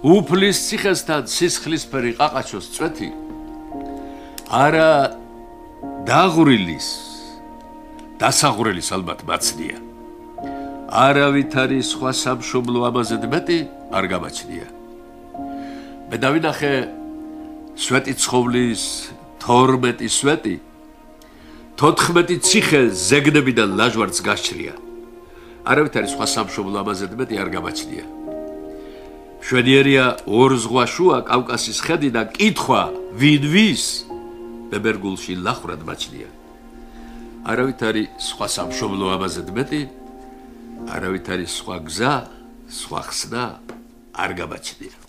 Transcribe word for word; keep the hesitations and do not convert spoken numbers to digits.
უფლის ციხესთან სისხლისფერი ყაყაჩოს წვეთი არა დაღვრილის დასაღვრელის ალბათ მაცნია არავითარი სხვა სამშობლო ამაზე მეტი არ გამაჩნია მე დავინახე სვეტი ცხოვლის თორმეტი სვეტი თოთხმეტი ციხე ზეგნებიდან ლაჟვარდს გასჭრია არავითარი სხვა სამშობლო ამაზე მეტი არ გამაჩნია შვენიერია ორ ზღვა შუა კავკასიის ხედიდან კითხვა ვინ ვის ბებერგულში ლახრად მაჩნია არავითარი სხვა სამშობლო ამაზე მეტი არავითარი სხვა გზა სხვა ხსნა არ გამაჩნია